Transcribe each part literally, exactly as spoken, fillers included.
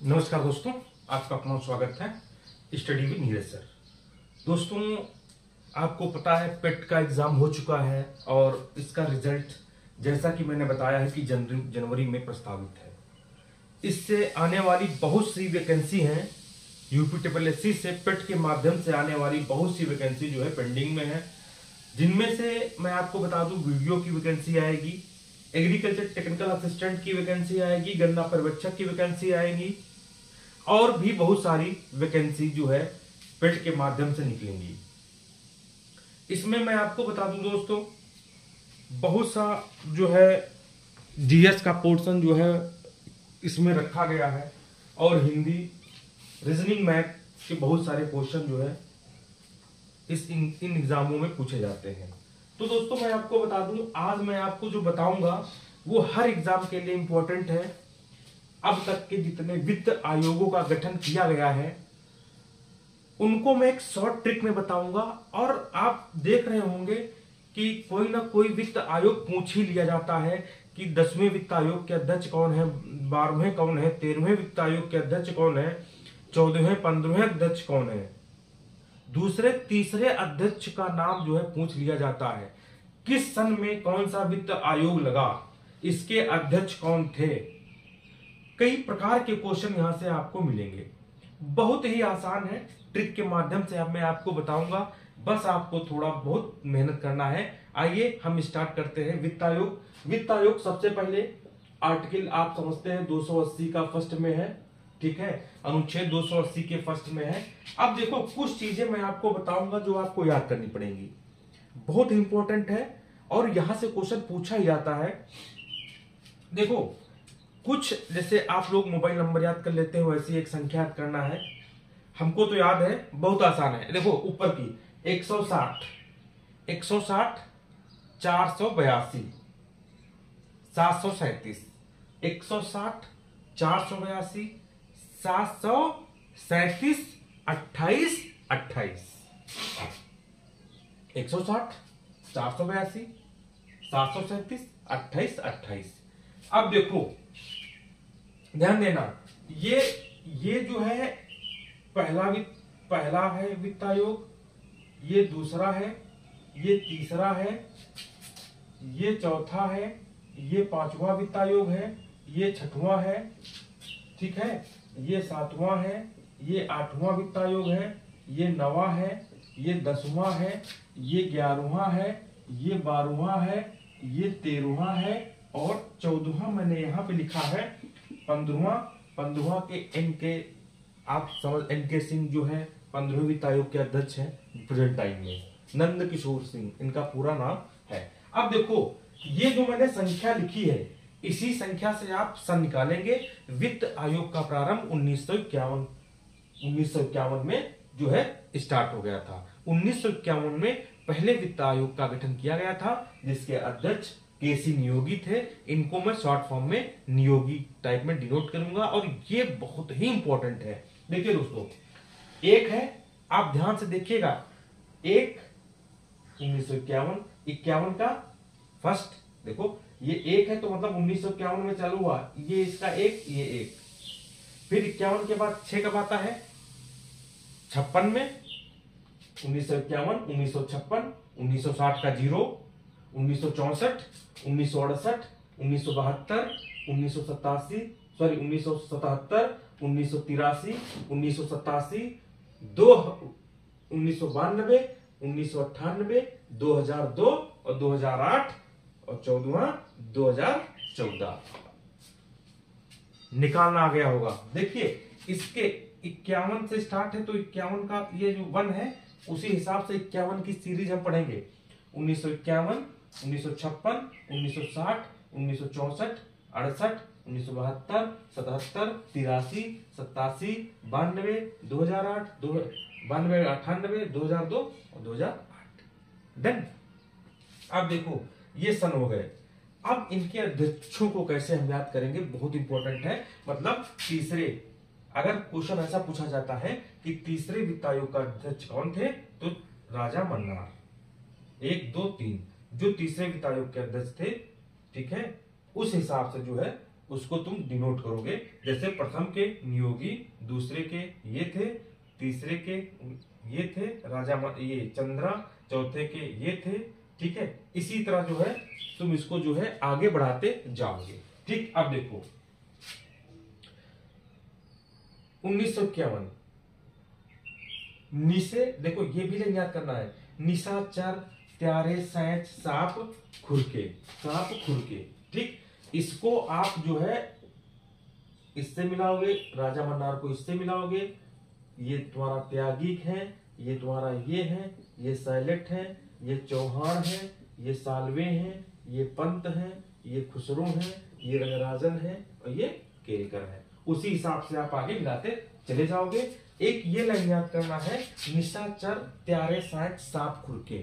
नमस्कार दोस्तों, आपका अपना स्वागत है स्टडी विद नीरज सर। दोस्तों, आपको पता है पेट का एग्जाम हो चुका है और इसका रिजल्ट जैसा कि मैंने बताया है कि जनवरी जनवरी में प्रस्तावित है। इससे आने वाली बहुत सी वैकेंसी हैं, यूपी ट्रिपल एस सी से पेट के माध्यम से आने वाली बहुत सी वैकेंसी जो है पेंडिंग में है, जिनमें से मैं आपको बता दूं वीडियो की वैकेंसी आएगी, एग्रीकल्चर टेक्निकल असिस्टेंट की वैकेंसी आएगी, गन्ना पर्यवेक्षक की वैकेंसी आएगी और भी बहुत सारी वैकेंसी जो है पेट के माध्यम से निकलेंगी। इसमें मैं आपको बता दूं दोस्तों, बहुत सा जो है जीएस का पोर्शन जो है इसमें रखा गया है और हिंदी, रीजनिंग, मैथ के बहुत सारे क्वेश्चन जो है इस इन, इन एग्जामों में पूछे जाते हैं। तो दोस्तों मैं आपको बता दूं, आज मैं आपको जो बताऊंगा वो हर एग्जाम के लिए इंपॉर्टेंट है। अब तक के जितने वित्त आयोगों का गठन किया गया है उनको मैं एक शॉर्ट ट्रिक में बताऊंगा और आप देख रहे होंगे कि कोई ना कोई वित्त आयोग पूछ ही लिया जाता है कि दसवें वित्त आयोग के अध्यक्ष कौन है, बारहवें कौन है, तेरहवें वित्त आयोग के अध्यक्ष कौन है, चौदहवें पंद्रहवें अध्यक्ष कौन है। दूसरे तीसरे अध्यक्ष का नाम जो है पूछ लिया जाता है, किस सन में कौन सा वित्त आयोग लगा, इसके अध्यक्ष कौन थे। कई प्रकार के क्वेश्चन यहां से आपको मिलेंगे। बहुत ही आसान है, ट्रिक के माध्यम से अब मैं आपको बताऊंगा, बस आपको थोड़ा बहुत मेहनत करना है। आइए हम स्टार्ट करते हैं। वित्त आयोग वित्त आयोग सबसे पहले आर्टिकल आप समझते हैं दो सौ अस्सी का फर्स्ट में है, ठीक है, अनुच्छेद दो सौ अस्सी के फर्स्ट में है। अब देखो कुछ चीजें मैं आपको बताऊंगा जो आपको याद करनी पड़ेंगी, बहुत इंपॉर्टेंट है और यहां से क्वेश्चन पूछा ही जाता है। देखो कुछ जैसे आप लोग मोबाइल नंबर याद कर लेते हैं, वैसी एक संख्या याद करना है। हमको तो याद है, बहुत आसान है। देखो ऊपर की एक सौ साठ, एक सौ साठ, चार सौ बयासी, सात सौ सैतीस, एक सौ साठ, चार सौ बयासी, सात सौ सैतीस, अट्ठाईस अट्ठाईस, एक सौ साठ, चार सौ बयासी, सात सौ सैतीस, अट्ठाईस अट्ठाईस। अब देखो ध्यान देना, ये ये जो है पहला वित्त पहला है वित्त आयोग, ये दूसरा है, ये तीसरा है, ये चौथा है, ये पांचवा वित्त आयोग है, ये छठवां है, ठीक है, ये सातवां है, ये आठवां वित्त आयोग है, ये नवा है, ये दसवां है, ये ग्यारहवां है, ये बारहवां है, ये तेरहवां है और चौदहवां मैंने यहाँ पे लिखा है पंद्रहवां। पंद्रहवां के एन के आप समझ एन के सिंह जो है पंद्रहवें वित्त आयोग के अध्यक्ष हैं प्रेजेंट टाइम में, नंद किशोर सिंह इनका पूरा नाम है। अब देखो ये जो मैंने संख्या लिखी है, इसी संख्या से आप सन निकालेंगे। वित्त आयोग का प्रारंभ उन्नीस सौ इक्यावन उन्नीस सौ इक्यावन में जो है स्टार्ट हो गया था। उन्नीस सौ इक्यावन में पहले वित्त आयोग का गठन किया गया था, जिसके अध्यक्ष केसी नियोगी थे। इनको मैं शॉर्ट फॉर्म में नियोगी टाइप में डिनोट करूंगा और ये बहुत ही इंपॉर्टेंट है। देखिए दोस्तों, एक है, आप ध्यान से देखिएगा, एक उन्नीस सौ इक्यावन, इक्यावन का फर्स्ट, देखो ये एक है तो मतलब उन्नीस सौ इक्यावन में चालू हुआ, ये इसका एक, ये एक, फिर इक्यावन के बाद छह कब आता है, छप्पन में, उन्नीस सौ इक्यावन, उन्नीस सौ छप्पन, उन्नीस सौ साठ का जीरो, उन्नीस सौ चौसठ, उन्नीस सौ अड़सठ, उन्नीस सौ बहत्तर, उन्नीस सौ सतासी, सॉरी उन्नीस सौ सतहत्तर, उन्नीस सौ तिरासी, उन्नीस सौ सतासी, दो उन्नीस सौ बानबे, उन्नीस सौ अट्ठानबे, दो हजार दो और दो हजार आठ और चौदहवां दो हजार चौदह निकालना आ गया होगा। देखिए इसके इक्यावन से स्टार्ट है तो इक्यावन का ये जो वन है उसी हिसाब से इक्यावन की सीरीज हम पढ़ेंगे। उन्नीस सौ इक्यावन, उन्नीस सौ छप्पन, उन्नीस सौ साठ, उन्नीस सौ चौसठ, अड़सठ, उन्नीस सौ बहत्तर, सतहत्तर, तिरासी, सतासी, बानवे, दो हजार आठ, दो बानवे, अट्ठानबे, दो हजार दो और दो हजार आठ। डन। अब देखो ये सन हो गए। अब इनके अध्यक्षों को कैसे हम याद करेंगे, बहुत इंपॉर्टेंट है। मतलब तीसरे, अगर क्वेश्चन ऐसा पूछा जाता है कि तीसरे वित्त आयोग का अध्यक्ष कौन थे, तो राजा मन्नार, एक दो तीन, जो तीसरे वित्त आयोग के अध्यक्ष थे, ठीक है, उस हिसाब से जो है उसको तुम डिनोट करोगे। जैसे प्रथम के नियोगी, दूसरे के ये थे, तीसरे के ये थे राजा ये चंद्रा, चौथे के ये थे, ठीक है। इसी तरह जो है तुम इसको जो है आगे बढ़ाते जाओगे, ठीक। अब देखो उन्नीस सौ इक्यावन, निसे, देखो ये भी लाइन याद करना है, निशाचर त्यारे सैच साप खुरके, साप खुरके, ठीक। इसको आप जो है इससे मिलाओगे, राजा मन्नार को इससे मिलाओगे, ये तुम्हारा त्यागिक है, ये तुम्हारा ये है, ये सैलेट है, ये चौहान है, ये सालवे हैं, ये पंत हैं, ये खुसरो हैं, ये रंगराजन है और ये केरकर है। उसी हिसाब से आप आगे मिलाते चले जाओगे। एक ये लाइन याद करना है, निशाचर त्यारे सैच साप खुरके,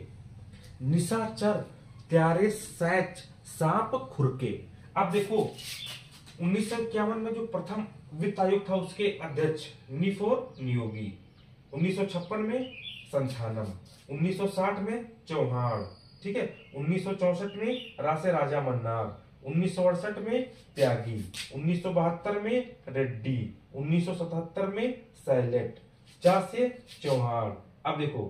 निशाचर त्यारे सैच साप खुरके। अब देखो उन्नीस सौ इक्यावन में जो प्रथम वित्त आयोग था उसके अध्यक्ष निफोर नियोगी, उन्नीस सौ छप्पन में संथानम, उन्नीस सौ साठ में चौहान, ठीक है, उन्नीस सौ चौसठ में रासे राजा मन्नार, उन्नीस सौ अड़सठ में त्यागी, उन्नीस सौ बहत्तर में रेड्डी, उन्नीस सौ सतहत्तर में सैलेट, चा से चौहान। अब देखो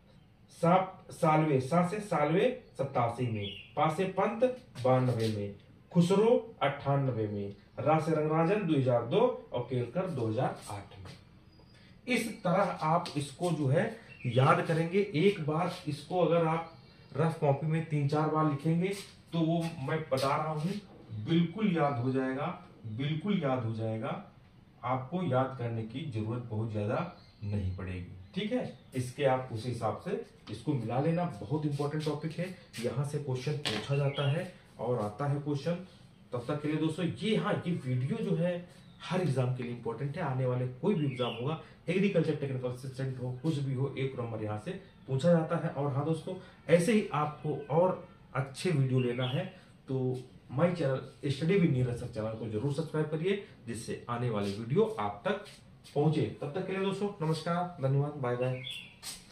साप सालवे, सा से सालवे सत्तासी में, पा से पंत बानवे में, खुसरो अट्ठानवे में, रा से रंगराजन दो हज़ार दो और केलकर दो हज़ार आठ में। इस तरह आप इसको जो है याद करेंगे। एक बार इसको अगर आप रफ कॉपी में तीन चार बार लिखेंगे तो वो मैं बता रहा हूं बिल्कुल याद हो जाएगा, बिल्कुल याद हो जाएगा। आपको याद करने की जरूरत बहुत ज्यादा नहीं पड़ेगी, ठीक है। इसके आप उस हिसाब से इसको मिला लेना। बहुत इंपॉर्टेंट टॉपिक है, यहाँ से क्वेश्चन पूछा जाता है और आता है क्वेश्चन। तब तक के लिए दोस्तों ये, हाँ ये वीडियो जो है हर एग्जाम के लिए इंपॉर्टेंट है। आने वाले कोई भी एग्जाम होगा, एग्रीकल्चर टेक्निकल असिस्टेंट हो, कुछ भी हो, एक नंबर यहाँ से पूछा जाता है। और हाँ दोस्तों, ऐसे ही आपको और अच्छे वीडियो लेना है तो my channel study with Neeraj sir channel को जरूर सब्सक्राइब करिए, जिससे आने वाले वीडियो आप तक पहुंचे। तब तक के लिए दोस्तों नमस्कार, धन्यवाद, बाय बाय।